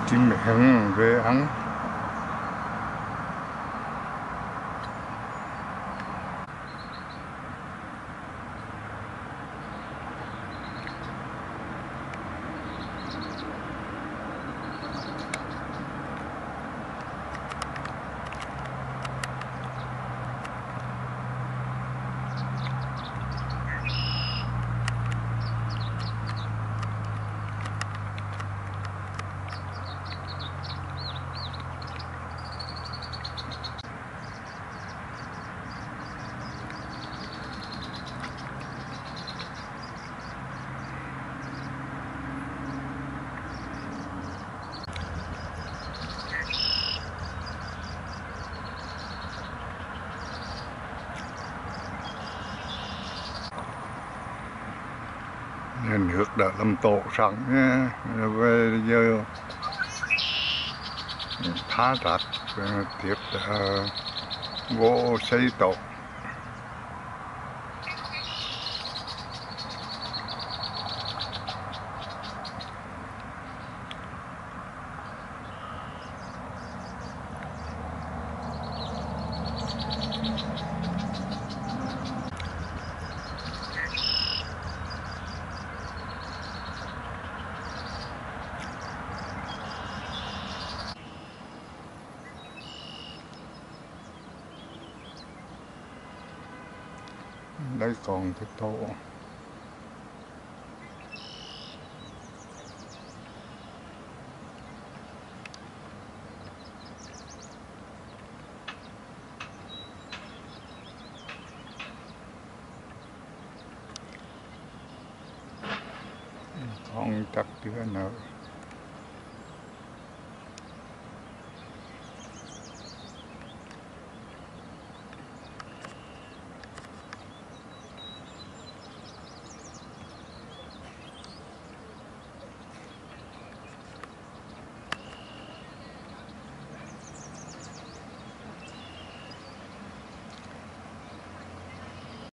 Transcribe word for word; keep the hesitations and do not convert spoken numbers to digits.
chim hẹn về ăn. Nhà nước đã làm tổ sẵn nha, về giờ phá rạch tiếp vô xây tổ. Đây còn cái tổ còn chắc chưa nữa.